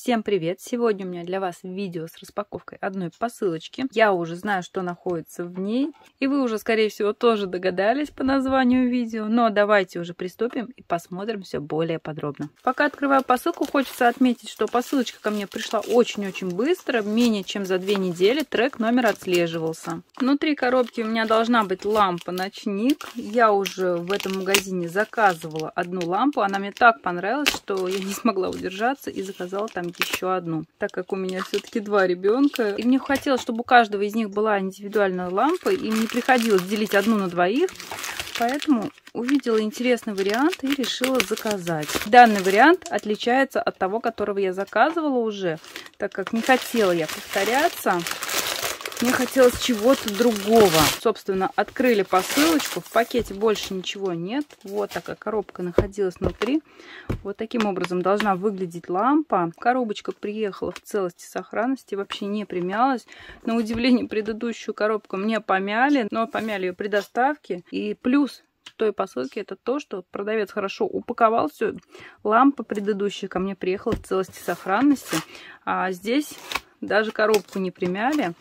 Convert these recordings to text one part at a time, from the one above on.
Всем привет! Сегодня у меня для вас видео с распаковкой одной посылочки. Я уже знаю, что находится в ней, и вы уже, скорее всего, тоже догадались по названию видео. Но давайте уже приступим и посмотрим все более подробно. Пока открываю посылку, хочется отметить, что посылочка ко мне пришла очень-очень быстро, менее чем за 2 недели трек номер отслеживался. Внутри коробки у меня должна быть лампа-ночник. Я уже в этом магазине заказывала одну лампу, она мне так понравилась, что я не смогла удержаться и заказала там еще одну, так как у меня все-таки 2 ребенка. И мне хотелось, чтобы у каждого из них была индивидуальная лампа, и мне приходилось делить одну на 2. Поэтому увидела интересный вариант и решила заказать. Данный вариант отличается от того, которого я заказывала уже, так как не хотела я повторяться. Мне хотелось чего-то другого. Собственно, открыли посылочку. В пакете больше ничего нет. Вот такая коробка находилась внутри. Вот таким образом должна выглядеть лампа. Коробочка приехала в целости и сохранности. Вообще не примялась. На удивление, предыдущую коробку мне помяли. Но помяли ее при доставке. И плюс той посылки это то, что продавец хорошо упаковал все. Лампа предыдущая ко мне приехала в целости и сохранности. А здесь даже коробку не примяли.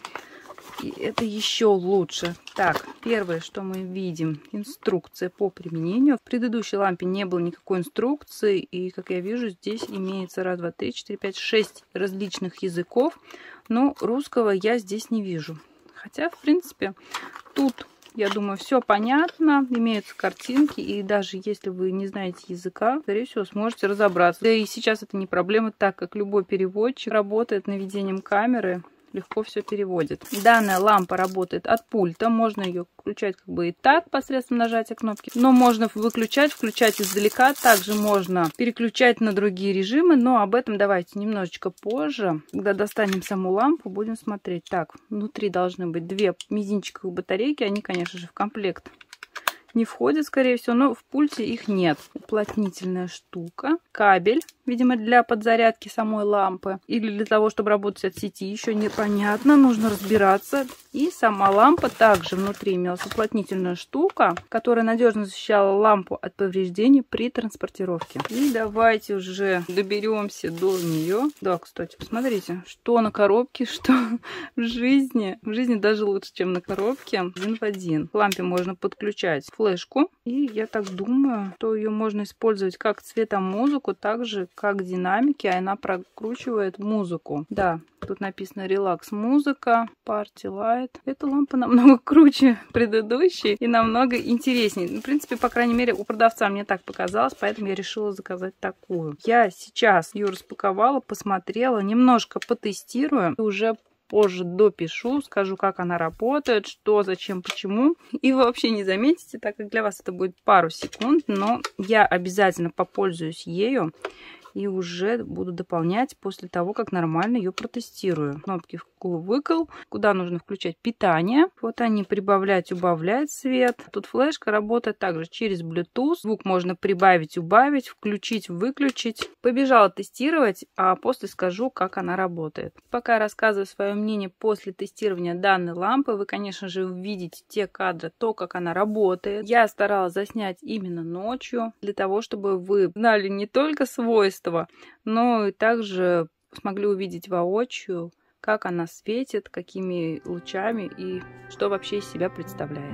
И это еще лучше. Так, первое, что мы видим, инструкция по применению. В предыдущей лампе не было никакой инструкции. И, как я вижу, здесь имеется 1, 2, 3, 4, 5, 6 различных языков. Но русского я здесь не вижу. Хотя, в принципе, тут, я думаю, все понятно. Имеются картинки. И даже если вы не знаете языка, скорее всего, сможете разобраться. Да и сейчас это не проблема, так как любой переводчик работает наведением камеры. Легко все переводит. Данная лампа работает от пульта. Можно ее включать как бы и так посредством нажатия кнопки. Но можно выключать, включать издалека. Также можно переключать на другие режимы. Но об этом давайте немножечко позже. Когда достанем саму лампу, будем смотреть. Так, внутри должны быть 2 мизинчиковые батарейки. Они, конечно же, в комплект не входят, скорее всего, но в пульте их нет. Уплотнительная штука. Кабель, видимо, для подзарядки самой лампы. Или для того, чтобы работать от сети. Еще непонятно, нужно разбираться. И сама лампа также внутри имелась уплотнительная штука, которая надежно защищала лампу от повреждений при транспортировке. И давайте уже доберемся до нее. Да, кстати, посмотрите, что на коробке, что в жизни. В жизни даже лучше, чем на коробке. Один в один. К лампе можно подключать флешку. И я так думаю, что ее можно использовать как цветомузыку, так же как динамики, а она прокручивает музыку. Да, тут написано релакс музыка, party light. Эта лампа намного круче предыдущей и намного интереснее. В принципе, по крайней мере, у продавца мне так показалось, поэтому я решила заказать такую. Я сейчас ее распаковала, посмотрела, немножко потестирую и уже позже допишу, скажу, как она работает, что, зачем, почему. И вы вообще не заметите, так как для вас это будет пару секунд, но я обязательно попользуюсь ею и уже буду дополнять после того, как нормально ее протестирую. Кнопки вкл-выкл, куда нужно включать питание. Вот они, прибавлять, убавлять свет. Тут флешка работает также через Bluetooth. Звук можно прибавить, убавить, включить, выключить. Побежала тестировать, а после скажу, как она работает. Пока я рассказываю свое мнение после тестирования данной лампы, вы, конечно же, увидите те кадры, то, как она работает. Я старалась заснять именно ночью, для того, чтобы вы знали не только свойства, но и также смогли увидеть воочию, как она светит, какими лучами и что вообще из себя представляет.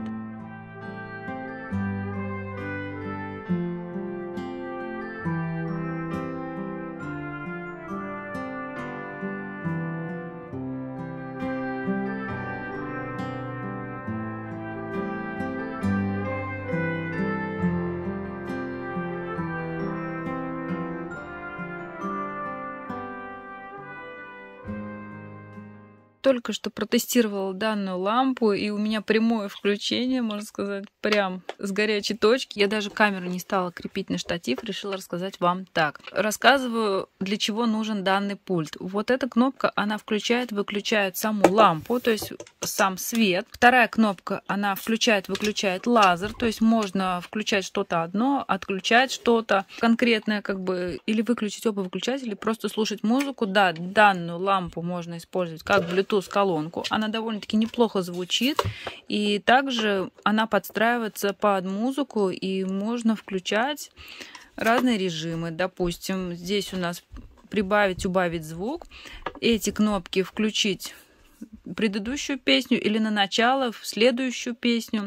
Только что протестировала данную лампу, и у меня прямое включение, можно сказать, прям с горячей точки. Я даже камеру не стала крепить на штатив, решила рассказать вам так. Рассказываю, для чего нужен данный пульт. Вот эта кнопка, она включает-выключает саму лампу, то есть сам свет. Вторая кнопка, она включает-выключает лазер, то есть можно включать что-то одно, отключать что-то конкретное, как бы, или выключить оба выключателя, или просто слушать музыку. Да, данную лампу можно использовать как Bluetooth колонку. Она довольно-таки неплохо звучит. И также она подстраивается под музыку. И можно включать разные режимы. Допустим, здесь у нас прибавить, убавить звук. Эти кнопки включить предыдущую песню или на начало в следующую песню.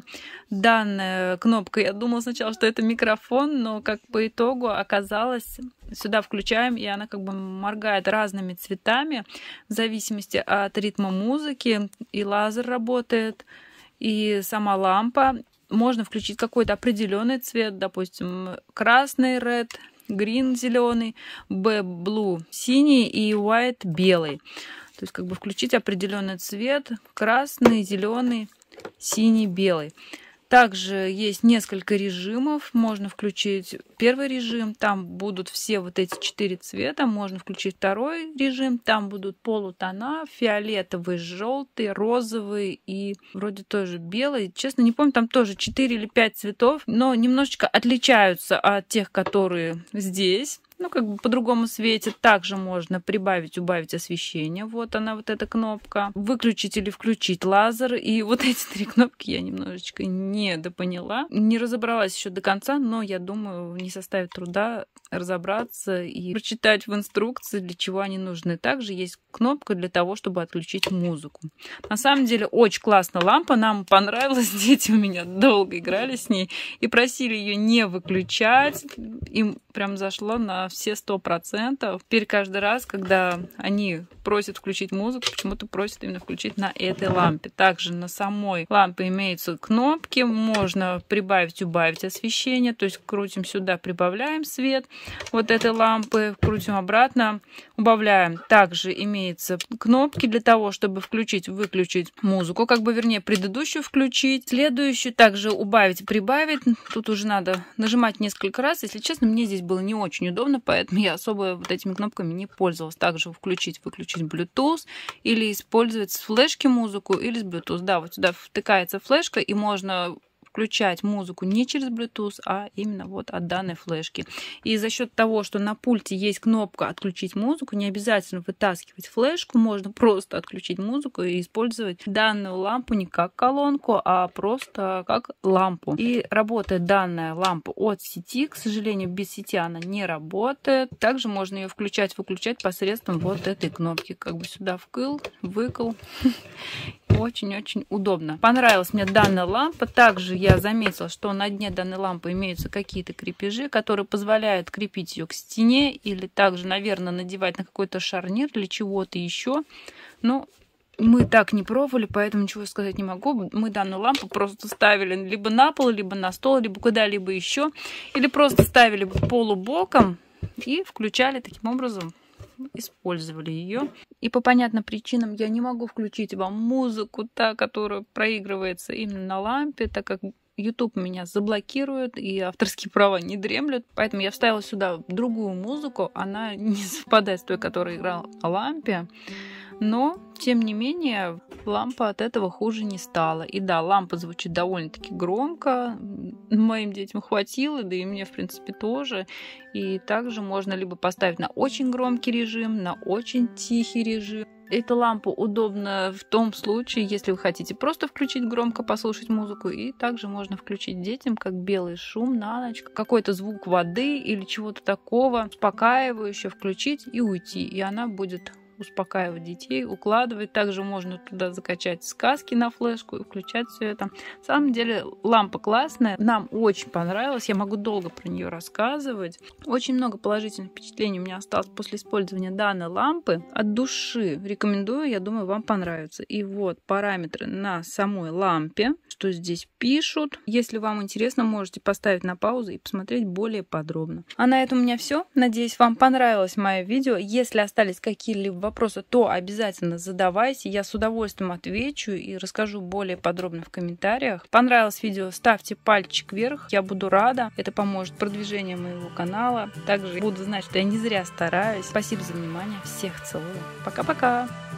Данная кнопка, я думала сначала, что это микрофон, но как по итогу оказалось, сюда включаем, и она как бы моргает разными цветами в зависимости от ритма музыки. И лазер работает, и сама лампа. Можно включить какой-то определенный цвет, допустим, красный, red, green, зеленый, blue, синий и white, белый. То есть как бы включить определенный цвет: красный, зеленый, синий, белый. Также есть несколько режимов. Можно включить первый режим, там будут все вот эти 4 цвета. Можно включить второй режим, там будут полутона: фиолетовый, желтый, розовый и вроде тоже белый. Честно, не помню, там тоже 4 или 5 цветов, но немножечко отличаются от тех, которые здесь. Ну, как бы по-другому светит. Также можно прибавить, убавить освещение. Вот она, вот эта кнопка. Выключить или включить лазер. И вот эти 3 кнопки я немножечко недопоняла. Не разобралась еще до конца, но я думаю, не составит труда разобраться и прочитать в инструкции, для чего они нужны. Также есть кнопка для того, чтобы отключить музыку. На самом деле, очень классная лампа. Нам понравилась. Дети у меня долго играли с ней и просили ее не выключать. Им прям зашло на все 100%. Теперь каждый раз, когда они просят включить музыку, почему-то просят именно включить на этой лампе. Также на самой лампе имеются кнопки. Можно прибавить, убавить освещение. То есть крутим сюда, прибавляем свет вот этой лампы, крутим обратно, убавляем. Также имеются кнопки для того, чтобы включить, выключить музыку, как бы, вернее, предыдущую включить, следующую также убавить, прибавить. Тут уже надо нажимать несколько раз. Если честно, мне здесь было не очень удобно, поэтому я особо вот этими кнопками не пользовалась. Также включить, выключить Bluetooth или использовать с флешки музыку или с Bluetooth. Да, вот сюда втыкается флешка, и можно включать музыку не через Bluetooth, а именно вот от данной флешки. И за счет того, что на пульте есть кнопка «Отключить музыку», не обязательно вытаскивать флешку, можно просто отключить музыку и использовать данную лампу не как колонку, а просто как лампу. И работает данная лампа от сети. К сожалению, без сети она не работает. Также можно ее включать, выключать посредством вот этой кнопки. Как бы сюда вкл, выкл. Очень-очень удобно. Понравилась мне данная лампа. Также я заметила, что на дне данной лампы имеются какие-то крепежи, которые позволяют крепить ее к стене или также, наверное, надевать на какой-то шарнир или чего-то еще. Но мы так не пробовали, поэтому ничего сказать не могу. Мы данную лампу просто ставили либо на пол, либо на стол, либо куда-либо еще. Или просто ставили полубоком и включали таким образом. Использовали ее. И по понятным причинам я не могу включить вам музыку, та, которая проигрывается именно на лампе, так как YouTube меня заблокирует и авторские права не дремлют. Поэтому я вставила сюда другую музыку. Она не совпадает с той, которая играла на лампе. Но, тем не менее, лампа от этого хуже не стала. И да, лампа звучит довольно-таки громко. Моим детям хватило, да и мне, в принципе, тоже. И также можно либо поставить на очень громкий режим, на очень тихий режим. Эту лампу удобно в том случае, если вы хотите просто включить громко, послушать музыку. И также можно включить детям как белый шум на ночь, какой-то звук воды или чего-то такого успокаивающего, включить и уйти. И она будет успокаивать детей, укладывать. Также можно туда закачать сказки на флешку и включать все это. На самом деле лампа классная, нам очень понравилась, я могу долго про нее рассказывать. Очень много положительных впечатлений у меня осталось после использования данной лампы. От души рекомендую, я думаю, вам понравится. И вот параметры на самой лампе, что здесь пишут. Если вам интересно, можете поставить на паузу и посмотреть более подробно. А на этом у меня все. Надеюсь, вам понравилось мое видео. Если остались какие-либо вопросы, то обязательно задавайте. Я с удовольствием отвечу и расскажу более подробно в комментариях. Понравилось видео? Ставьте пальчик вверх. Я буду рада. Это поможет продвижению моего канала. Также буду знать, что я не зря стараюсь. Спасибо за внимание. Всех целую. Пока-пока.